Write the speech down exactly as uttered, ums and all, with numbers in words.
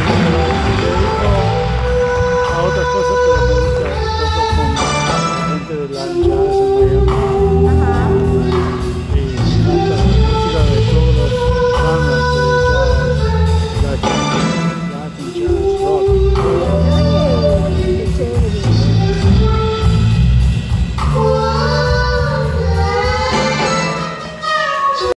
pero me dedico a otras cosas, pero me gusta toco con gente de la, la